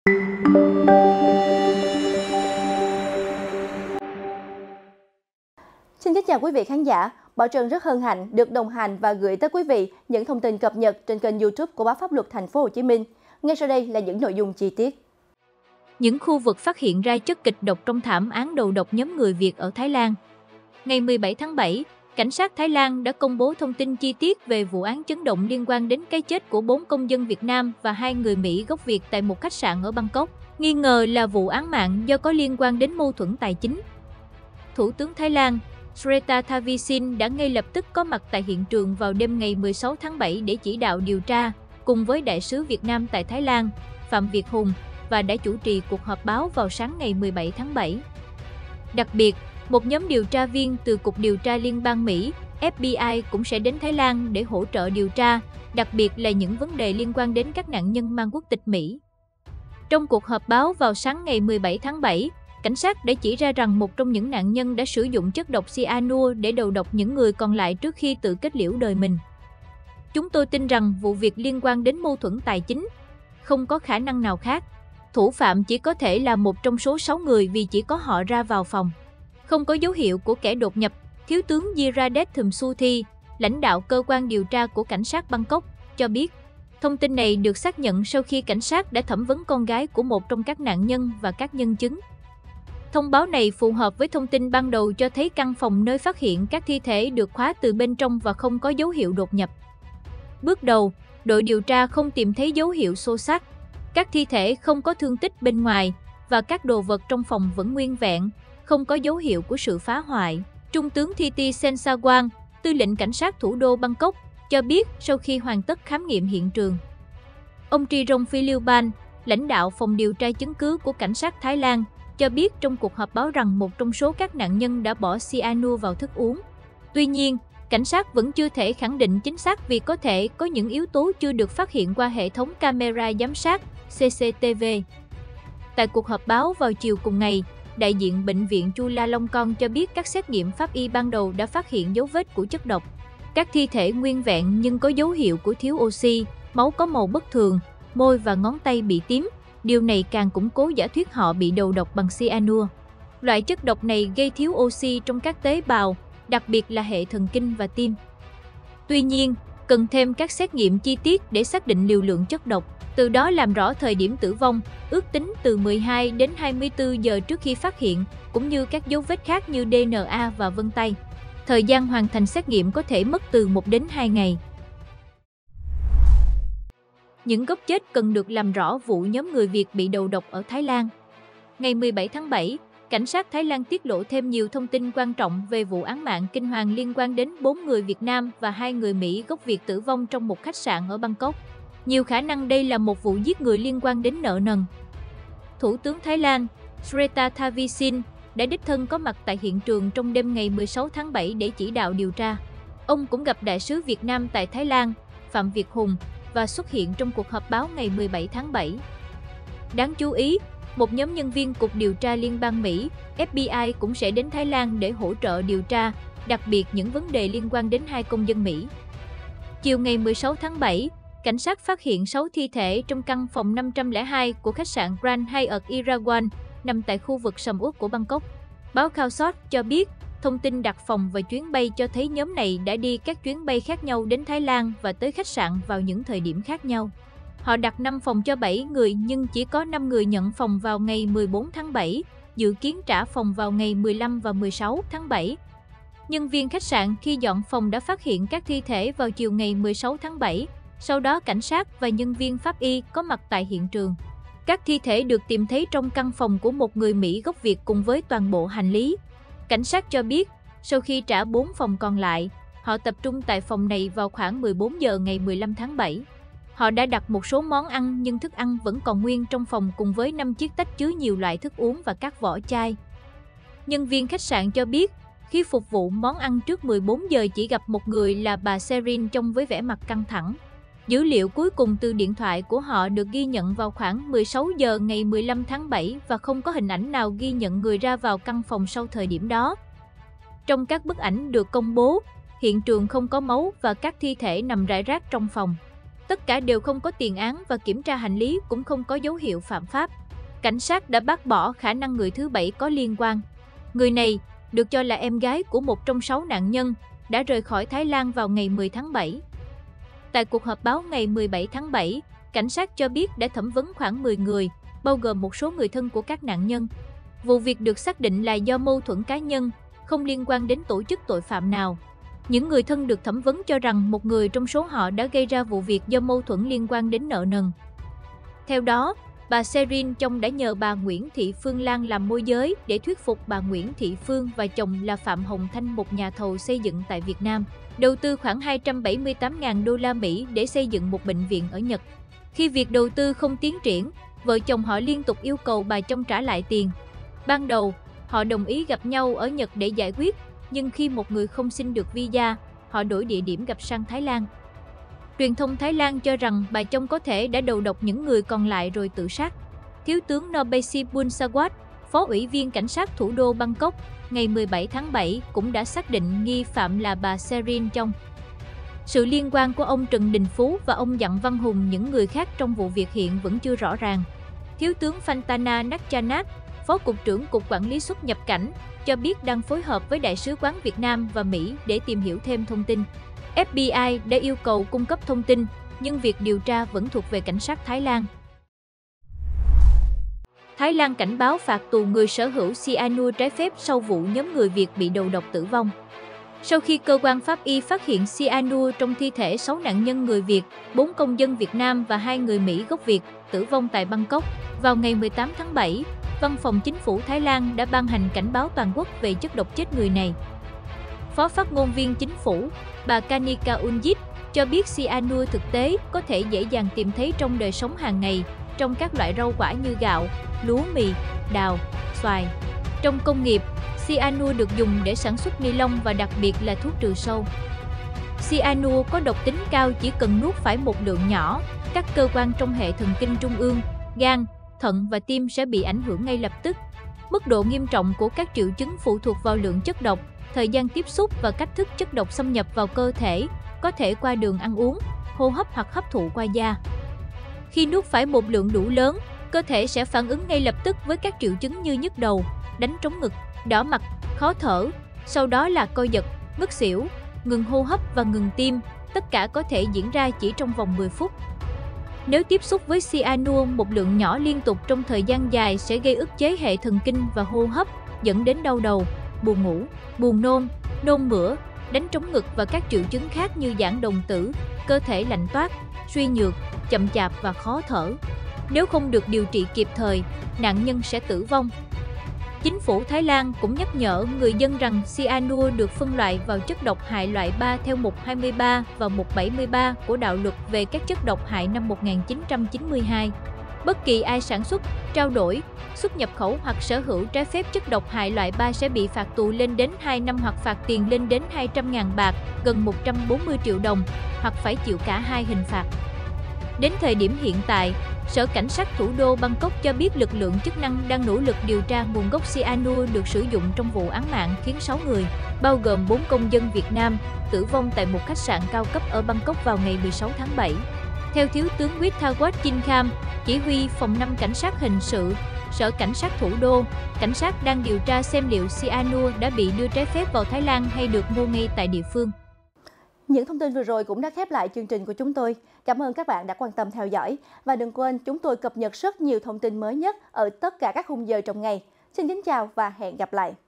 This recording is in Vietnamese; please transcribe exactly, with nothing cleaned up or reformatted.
Xin kính chào quý vị khán giả. Bảo Trân rất hân hạnh được đồng hành và gửi tới quý vị những thông tin cập nhật trên kênh YouTube của Báo Pháp Luật Thành phố Hồ Chí Minh. Ngay sau đây là những nội dung chi tiết. Những khu vực phát hiện ra chất kịch độc trong thảm án đầu độc nhóm người Việt ở Thái Lan. Ngày mười bảy tháng bảy, cảnh sát Thái Lan đã công bố thông tin chi tiết về vụ án chấn động liên quan đến cái chết của bốn công dân Việt Nam và hai người Mỹ gốc Việt tại một khách sạn ở Bangkok. Nghi ngờ là vụ án mạng do có liên quan đến mâu thuẫn tài chính. Thủ tướng Thái Lan Srettha Thavisin đã ngay lập tức có mặt tại hiện trường vào đêm ngày mười sáu tháng bảy để chỉ đạo điều tra, cùng với Đại sứ Việt Nam tại Thái Lan, Phạm Việt Hùng, và đã chủ trì cuộc họp báo vào sáng ngày mười bảy tháng bảy. Đặc biệt, một nhóm điều tra viên từ Cục Điều tra Liên bang Mỹ, F B I cũng sẽ đến Thái Lan để hỗ trợ điều tra, đặc biệt là những vấn đề liên quan đến các nạn nhân mang quốc tịch Mỹ. Trong cuộc họp báo vào sáng ngày mười bảy tháng bảy, cảnh sát đã chỉ ra rằng một trong những nạn nhân đã sử dụng chất độc cyanua để đầu độc những người còn lại trước khi tự kết liễu đời mình. Chúng tôi tin rằng vụ việc liên quan đến mâu thuẫn tài chính. Không có khả năng nào khác. Thủ phạm chỉ có thể là một trong số sáu người vì chỉ có họ ra vào phòng. Không có dấu hiệu của kẻ đột nhập, Thiếu tướng Jiradet Thumsuthi, lãnh đạo cơ quan điều tra của cảnh sát Bangkok, cho biết. Thông tin này được xác nhận sau khi cảnh sát đã thẩm vấn con gái của một trong các nạn nhân và các nhân chứng. Thông báo này phù hợp với thông tin ban đầu cho thấy căn phòng nơi phát hiện các thi thể được khóa từ bên trong và không có dấu hiệu đột nhập. Bước đầu, đội điều tra không tìm thấy dấu hiệu xô xát. Các thi thể không có thương tích bên ngoài và các đồ vật trong phòng vẫn nguyên vẹn, không có dấu hiệu của sự phá hoại. Trung tướng Thiti Sensawang, tư lệnh cảnh sát thủ đô Bangkok, cho biết sau khi hoàn tất khám nghiệm hiện trường. Ông Trirong Philiuban, lãnh đạo phòng điều tra chứng cứ của cảnh sát Thái Lan, cho biết trong cuộc họp báo rằng một trong số các nạn nhân đã bỏ cyanua vào thức uống. Tuy nhiên, cảnh sát vẫn chưa thể khẳng định chính xác vì có thể có những yếu tố chưa được phát hiện qua hệ thống camera giám sát C C T V. Tại cuộc họp báo vào chiều cùng ngày, đại diện Bệnh viện Chulalongkorn cho biết các xét nghiệm pháp y ban đầu đã phát hiện dấu vết của chất độc. Các thi thể nguyên vẹn nhưng có dấu hiệu của thiếu oxy, máu có màu bất thường, môi và ngón tay bị tím. Điều này càng củng cố giả thuyết họ bị đầu độc bằng cyanua. Loại chất độc này gây thiếu oxy trong các tế bào, đặc biệt là hệ thần kinh và tim. Tuy nhiên, cần thêm các xét nghiệm chi tiết để xác định liều lượng chất độc, từ đó làm rõ thời điểm tử vong, ước tính từ mười hai đến hai mươi tư giờ trước khi phát hiện, cũng như các dấu vết khác như D N A và vân tay. Thời gian hoàn thành xét nghiệm có thể mất từ một đến hai ngày. Những gốc chết cần được làm rõ vụ nhóm người Việt bị đầu độc ở Thái Lan. Ngày mười bảy tháng bảy, cảnh sát Thái Lan tiết lộ thêm nhiều thông tin quan trọng về vụ án mạng kinh hoàng liên quan đến bốn người Việt Nam và hai người Mỹ gốc Việt tử vong trong một khách sạn ở Bangkok. Nhiều khả năng đây là một vụ giết người liên quan đến nợ nần. Thủ tướng Thái Lan Srettha Thavisin đã đích thân có mặt tại hiện trường trong đêm ngày mười sáu tháng bảy để chỉ đạo điều tra. Ông cũng gặp Đại sứ Việt Nam tại Thái Lan, Phạm Việt Hùng, và xuất hiện trong cuộc họp báo ngày mười bảy tháng bảy. Đáng chú ý, một nhóm nhân viên Cục Điều tra Liên bang Mỹ, F B I cũng sẽ đến Thái Lan để hỗ trợ điều tra, đặc biệt những vấn đề liên quan đến hai công dân Mỹ. Chiều ngày mười sáu tháng bảy, cảnh sát phát hiện sáu thi thể trong căn phòng năm trăm lẻ hai của khách sạn Grand Hyatt Erawan, nằm tại khu vực sầm uất của Bangkok. Báo Khao Sot cho biết, thông tin đặt phòng và chuyến bay cho thấy nhóm này đã đi các chuyến bay khác nhau đến Thái Lan và tới khách sạn vào những thời điểm khác nhau. Họ đặt năm phòng cho bảy người nhưng chỉ có năm người nhận phòng vào ngày mười bốn tháng bảy, dự kiến trả phòng vào ngày mười lăm và mười sáu tháng bảy. Nhân viên khách sạn khi dọn phòng đã phát hiện các thi thể vào chiều ngày mười sáu tháng bảy, sau đó cảnh sát và nhân viên pháp y có mặt tại hiện trường. Các thi thể được tìm thấy trong căn phòng của một người Mỹ gốc Việt cùng với toàn bộ hành lý. Cảnh sát cho biết, sau khi trả bốn phòng còn lại, họ tập trung tại phòng này vào khoảng mười bốn giờ ngày mười lăm tháng bảy. Họ đã đặt một số món ăn nhưng thức ăn vẫn còn nguyên trong phòng cùng với năm chiếc tách chứa nhiều loại thức uống và các vỏ chai. Nhân viên khách sạn cho biết, khi phục vụ món ăn trước mười bốn giờ chỉ gặp một người là bà Serin trông với vẻ mặt căng thẳng. Dữ liệu cuối cùng từ điện thoại của họ được ghi nhận vào khoảng mười sáu giờ ngày mười lăm tháng bảy và không có hình ảnh nào ghi nhận người ra vào căn phòng sau thời điểm đó. Trong các bức ảnh được công bố, hiện trường không có máu và các thi thể nằm rải rác trong phòng. Tất cả đều không có tiền án và kiểm tra hành lý cũng không có dấu hiệu phạm pháp. Cảnh sát đã bác bỏ khả năng người thứ bảy có liên quan. Người này, được cho là em gái của một trong sáu nạn nhân, đã rời khỏi Thái Lan vào ngày mười tháng bảy. Tại cuộc họp báo ngày mười bảy tháng bảy, cảnh sát cho biết đã thẩm vấn khoảng mười người, bao gồm một số người thân của các nạn nhân. Vụ việc được xác định là do mâu thuẫn cá nhân, không liên quan đến tổ chức tội phạm nào. Những người thân được thẩm vấn cho rằng một người trong số họ đã gây ra vụ việc do mâu thuẫn liên quan đến nợ nần. Theo đó, bà Serin Chong đã nhờ bà Nguyễn Thị Phương Lan làm môi giới để thuyết phục bà Nguyễn Thị Phương và chồng là Phạm Hồng Thanh, một nhà thầu xây dựng tại Việt Nam, đầu tư khoảng hai trăm bảy mươi tám nghìn đô la Mỹ để xây dựng một bệnh viện ở Nhật. Khi việc đầu tư không tiến triển, vợ chồng họ liên tục yêu cầu bà Chong trả lại tiền. Ban đầu, họ đồng ý gặp nhau ở Nhật để giải quyết, nhưng khi một người không xin được visa, họ đổi địa điểm gặp sang Thái Lan. Truyền thông Thái Lan cho rằng bà Chong có thể đã đầu độc những người còn lại rồi tự sát. Thiếu tướng Nobesi Bunsawat, Phó ủy viên Cảnh sát thủ đô Bangkok, ngày mười bảy tháng bảy cũng đã xác định nghi phạm là bà Serin Chong. Sự liên quan của ông Trần Đình Phú và ông Dặng Văn Hùng những người khác trong vụ việc hiện vẫn chưa rõ ràng. Thiếu tướng Phantana Nakchanat, Phó Cục trưởng Cục Quản lý xuất nhập cảnh, cho biết đang phối hợp với Đại sứ quán Việt Nam và Mỹ để tìm hiểu thêm thông tin. ép bê i đã yêu cầu cung cấp thông tin, nhưng việc điều tra vẫn thuộc về cảnh sát Thái Lan. Thái Lan cảnh báo phạt tù người sở hữu cyanua trái phép sau vụ nhóm người Việt bị đầu độc tử vong. Sau khi cơ quan pháp y phát hiện cyanua trong thi thể sáu nạn nhân người Việt, bốn công dân Việt Nam và hai người Mỹ gốc Việt tử vong tại Bangkok, vào ngày mười tám tháng bảy, Văn phòng Chính phủ Thái Lan đã ban hành cảnh báo toàn quốc về chất độc chết người này. Phó phát ngôn viên Chính phủ, bà Kanika Unjit, cho biết cyanua thực tế có thể dễ dàng tìm thấy trong đời sống hàng ngày, trong các loại rau quả như gạo, lúa mì, đào, xoài. Trong công nghiệp, cyanua được dùng để sản xuất ni lông và đặc biệt là thuốc trừ sâu. Cyanua có độc tính cao, chỉ cần nuốt phải một lượng nhỏ, các cơ quan trong hệ thần kinh trung ương, gan, thận và tim sẽ bị ảnh hưởng ngay lập tức. Mức độ nghiêm trọng của các triệu chứng phụ thuộc vào lượng chất độc, thời gian tiếp xúc và cách thức chất độc xâm nhập vào cơ thể, có thể qua đường ăn uống, hô hấp hoặc hấp thụ qua da. Khi nuốt phải một lượng đủ lớn, cơ thể sẽ phản ứng ngay lập tức với các triệu chứng như nhức đầu, đánh trống ngực, đỏ mặt, khó thở, sau đó là co giật, ngất xỉu, ngừng hô hấp và ngừng tim, tất cả có thể diễn ra chỉ trong vòng mười phút. Nếu tiếp xúc với cyanua một lượng nhỏ liên tục trong thời gian dài sẽ gây ức chế hệ thần kinh và hô hấp, dẫn đến đau đầu, buồn ngủ, buồn nôn, nôn mửa, đánh trống ngực và các triệu chứng khác như giãn đồng tử, cơ thể lạnh toát, suy nhược, chậm chạp và khó thở. Nếu không được điều trị kịp thời, nạn nhân sẽ tử vong. Chính phủ Thái Lan cũng nhắc nhở người dân rằng cyanua được phân loại vào chất độc hại loại ba theo mục hai mươi ba và mục bảy mươi ba của Đạo luật về các chất độc hại năm một nghìn chín trăm chín mươi hai. Bất kỳ ai sản xuất, trao đổi, xuất nhập khẩu hoặc sở hữu trái phép chất độc hại loại ba sẽ bị phạt tù lên đến hai năm hoặc phạt tiền lên đến hai trăm nghìn baht, gần một trăm bốn mươi triệu đồng, hoặc phải chịu cả hai hình phạt. Đến thời điểm hiện tại, Sở Cảnh sát thủ đô Bangkok cho biết lực lượng chức năng đang nỗ lực điều tra nguồn gốc cyanua được sử dụng trong vụ án mạng khiến sáu người, bao gồm bốn công dân Việt Nam, tử vong tại một khách sạn cao cấp ở Bangkok vào ngày mười sáu tháng bảy. Theo Thiếu tướng Withawat Jinkham, chỉ huy phòng năm Cảnh sát hình sự, Sở Cảnh sát thủ đô, cảnh sát đang điều tra xem liệu cyanua đã bị đưa trái phép vào Thái Lan hay được mua ngay tại địa phương. Những thông tin vừa rồi cũng đã khép lại chương trình của chúng tôi. Cảm ơn các bạn đã quan tâm theo dõi. Và đừng quên, chúng tôi cập nhật rất nhiều thông tin mới nhất ở tất cả các khung giờ trong ngày. Xin kính chào và hẹn gặp lại.